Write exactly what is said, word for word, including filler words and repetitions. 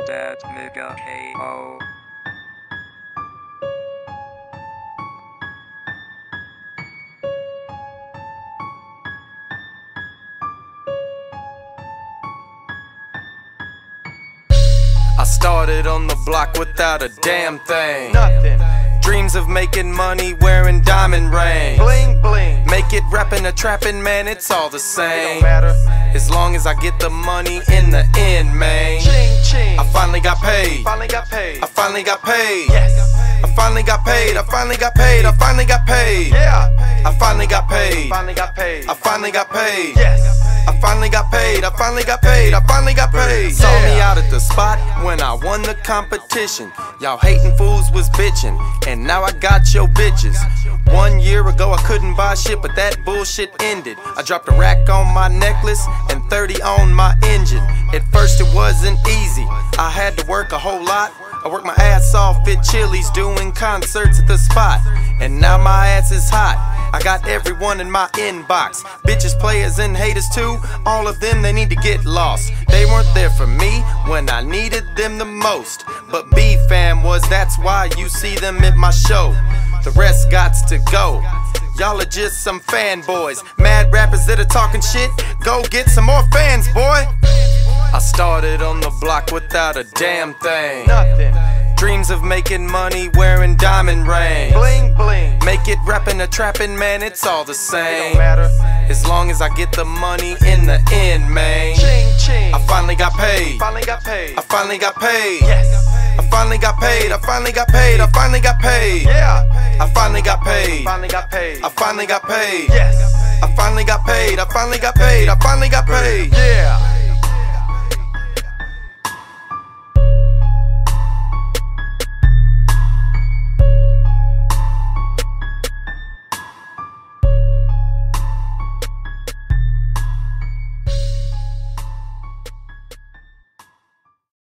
that nigga K O. I started on the block without a damn thing. Nothing. Dreams of making money wearing diamond rings. Bling bling. Make it rapping or trapping, man, it's all the It same. don't matter. As long as I get the money in the end, man. Ching ching. I finally got paid. Finally got paid. I finally got paid. Yes. I finally got paid. I finally got paid. I finally got paid. Yeah. I finally got paid. Finally got paid. I finally got paid. Yes. I finally got paid, I finally got paid, I finally got paid. Saw me out at the spot when I won the competition. Y'all hating fools was bitching, and now I got your bitches. One year ago I couldn't buy shit, but that bullshit ended. I dropped a rack on my necklace and thirty on my engine. At first it wasn't easy, I had to work a whole lot. I worked my ass off at Chili's doing concerts at the spot. And now my ass is hot, I got everyone in my inbox. Bitches, players, and haters too, all of them, they need to get lost. They weren't there for me when I needed them the most. But B-Fam was, that's why you see them at my show. The rest gots to go. Y'all are just some fanboys, mad rappers that are talking shit. Go get some more fans, boy. I started on the block without a damn thing. Nothing. Dreams of making money wearing diamond rings. Bling bling. Make it rapping or trapping, man, it's all the It same. don't matter. As long as I get the money in the end, man. Ching ching. I finally got paid. Finally got paid. I finally got paid. Yes. I finally got paid. I finally got paid. I finally got paid. Yeah. I finally got paid. Finally got paid. I finally got paid. Yes. I finally got paid. I finally got paid. I finally got paid. Yeah.